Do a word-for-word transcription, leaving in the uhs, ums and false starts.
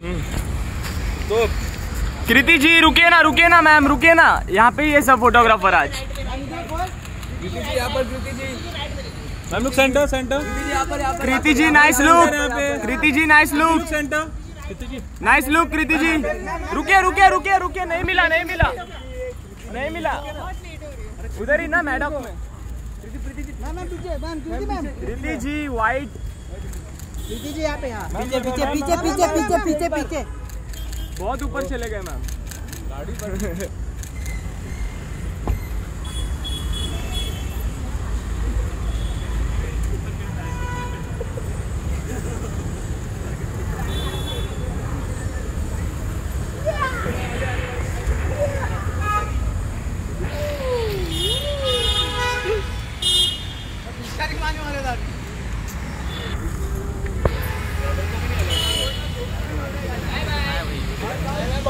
तो कृति जी रुकिए ना, रुकिए ना मैम, रुकिए ना, यहाँ पे ये सब फोटोग्राफर आज। कृति जी यहाँ पर, Kriti ji ma'am look centre, centre. Kriti ji nice look, Kriti ji nice look, centre. Nice look Kriti ji. रुकिए रुकिए रुकिए रुकिए, नहीं मिला नहीं मिला नहीं मिला, उधर ही ना मैडम में। कृति जी वाइट, कृति जी यहाँ पे, यहाँ पीछे पीछे पीछे पीछे पीछे पीछे पीछे बहुत ऊपर चले गए मैम गाड़ी पर।